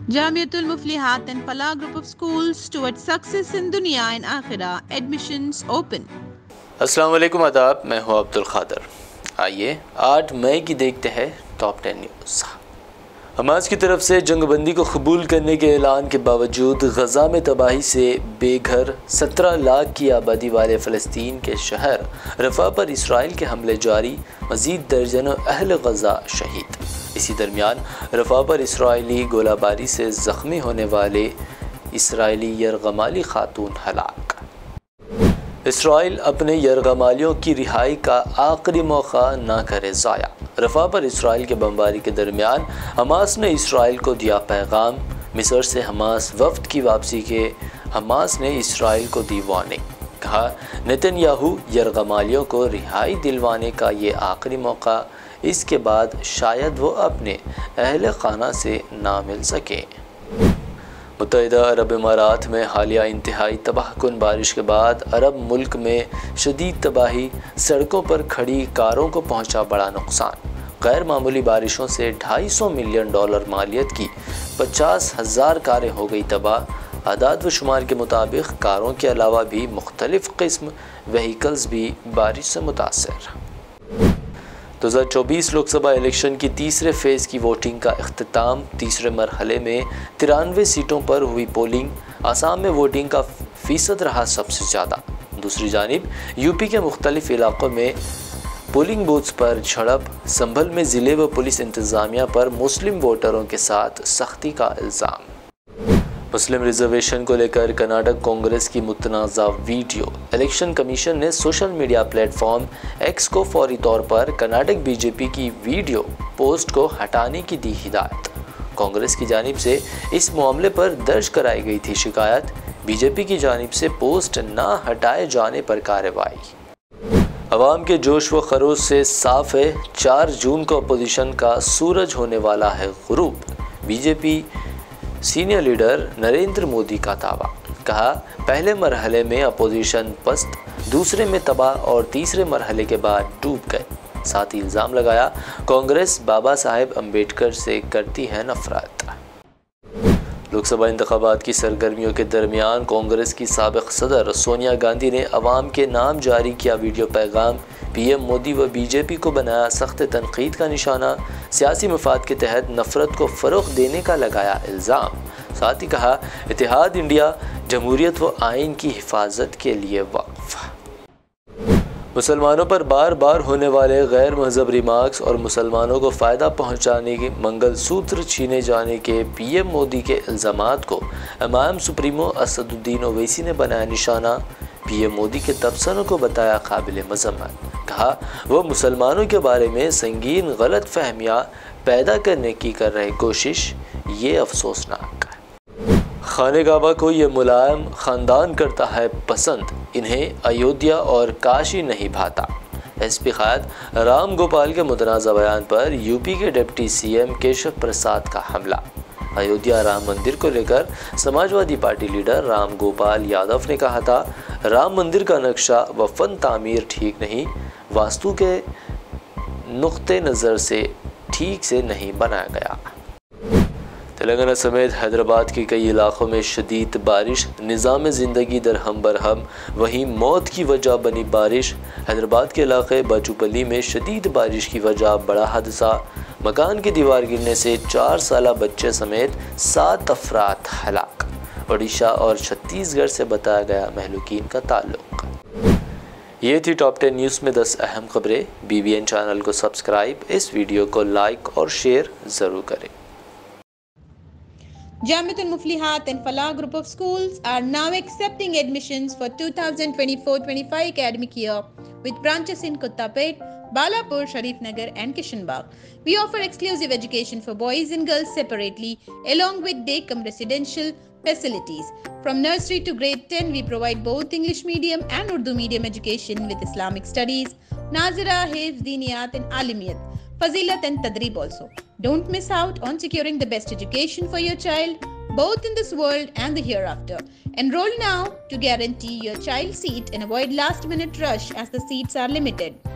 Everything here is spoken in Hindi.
Jamiatul Muflihat and Falah Group of Schools towards success in Dunya and Akhirah. Admissions open. अस्सलाम वालेकुम आदाब, मैं हूँ अब्दुल खादर। आइए 8 मई की देखते हैं टॉप 10 न्यूज़। हमास की तरफ से जंगबंदी को कबूल करने के ऐलान के बावजूद गज़ा में तबाही से बेघर 17 लाख की आबादी वाले फ़लस्तीन के शहर रफ़ा पर इसराइल के हमले जारी, मज़ीद दर्जनों अहल गज़ा शहीद। इसी दरमियान रफ़ा पर इसराइली गोलाबारी से ज़ख्मी होने वाले इसराइली यरगमाली खातून हलाक। इसराइल अपने यरगमालियों की रिहाई का आखिरी मौका ना करे ज़ाया। रफ़ा पर इसराइल के बमबारी के दरमियान हमास ने इसराइल को दिया पैगाम। मिस्र से हमास वफ़द की वापसी के हमास ने इसराइल को दी वार्निंग। कहा, नेतन्याहू यरगमालियों को रिहाई दिलवाने का ये आखिरी मौका, इसके बाद शायद वो अपने अहल खाना से ना मिल सके। मुत्तहिदा अरब इमारात में हालिया इंतहाई तबाहकुन बारिश के बाद अरब मुल्क में शदीद तबाही, सड़कों पर खड़ी कारों को पहुंचा बड़ा नुकसान। गैर मामूली बारिशों से $250 मिलियन मालियत की 50,000 कारें हो गई तबाह। आदाद व शुमार के मुताबिक कारों के अलावा भी मुख्तलिफ़ किस्म व्हीकल्स भी बारिश से मुतासर। 2024 लोकसभा इलेक्शन की तीसरे फेज़ की वोटिंग का इख्तिताम। तीसरे मरहले में 93 सीटों पर हुई पोलिंग। आसाम में वोटिंग का फ़ीसद रहा सबसे ज़्यादा। दूसरी जानिब यूपी के मुख्तलिफ़ इलाक़ों में पोलिंग बूथ्स पर झड़प। संभल में ज़िले व पुलिस इंतज़ामिया पर मुस्लिम वोटरों के साथ सख्ती का इल्ज़ाम। मुस्लिम रिजर्वेशन को लेकर कर्नाटक कांग्रेस की मुतनाज़ा वीडियो। इलेक्शन कमीशन ने सोशल मीडिया प्लेटफॉर्म एक्स को फौरी तौर पर कर्नाटक बीजेपी की वीडियो पोस्ट को हटाने की दी हिदायत। कांग्रेस की जानिब से इस मामले पर दर्ज कराई गई थी शिकायत। बीजेपी की जानिब से पोस्ट ना हटाए जाने पर कार्रवाई। अवाम के जोश व खरोश से साफ है, 4 जून को अपोजिशन का सूरज होने वाला है गुरूब। BJP senior leader Narendra Modi का दावा। कहा, पहले मरहले में अपोजिशन पस्त, दूसरे में तबाह और तीसरे मरहले के बाद डूब गए। साथ ही इल्ज़ाम लगाया, कांग्रेस बाबा साहेब अम्बेडकर से करती है नफरत। लोकसभा इंतखाबात की सरगर्मियों के दरमियान कांग्रेस की साबिक़ सदर सोनिया गांधी ने अवाम के नाम जारी किया वीडियो पैगाम। पीएम मोदी व बीजेपी को बनाया सख्त तनकीद का निशाना। सियासी मफाद के तहत नफरत को फ़रोग़ देने का लगाया इल्ज़ाम। साथ ही कहा, इत्तेहाद इंडिया जमहूरियत व आइन की हिफाजत के लिए वक़्फ़। मुसलमानों पर बार बार होने वाले गैर महज़ब रिमार्क्स और मुसलमानों को फ़ायदा पहुँचाने के मंगलसूत्र छीने जाने के पीएम मोदी के इल्ज़ामात को इमाम सुप्रीमो असदुद्दीन ओवैसी ने बनाया निशाना। पीएम मोदी के तबसरों को बताया काबिल मज़म्मत। कहा, वो मुसलमानों के बारे में संगीन गलत फहमियाँ पैदा करने की कर रहे कोशिश, ये अफसोसनाक है। खाने काबा को ये मुलायम ख़ानदान करता है पसंद, इन्हें अयोध्या और काशी नहीं भाता। एसपी ख़ायद राम गोपाल के मुतनाज़ा बयान पर यूपी के डिप्टी सीएम केशव प्रसाद का हमला। अयोध्या राम मंदिर को लेकर समाजवादी पार्टी लीडर राम गोपाल यादव ने कहा था, राम मंदिर का नक्शा व फन तामीर ठीक नहीं, वास्तु के नुक्ते नज़र से ठीक से नहीं बनाया गया। तेलंगाना समेत हैदराबाद के कई इलाक़ों में शदीद बारिश, निज़ाम ज़िंदगी दरहम बरहम। वहीं मौत की वजह बनी बारिश। हैदराबाद के इलाक़े बाजूपल्ली में शदीद बारिश की वजह बड़ा हादसा। मकान की दीवार गिरने से 4 साला बच्चे समेत 7 अफराद हलाक। ओडिशा और छत्तीसगढ़ से बताया गया महलूकीन का ताल्लुक़। ये थी टॉप 10 न्यूज़ में 10 अहम खबरें। BBN चैनल को सब्सक्राइब, इस वीडियो को लाइक और शेयर ज़रूर करें। Jamiatul Muflihat and Falah Group of Schools are now accepting admissions for 2024-25 academic year with branches in Kottapet, Balapur, Sharif Nagar and Kishanbagh. We offer exclusive education for boys and girls separately along with day-cum residential facilities. From nursery to grade 10, we provide both English medium and Urdu medium education with Islamic studies, Nazira, Hifz, Diniyat and Alimiyat, Fazilat and Tadrib also. Don't miss out on securing the best education for your child, both in this world and the hereafter. Enroll now to guarantee your child's seat and avoid last-minute rush as the seats are limited.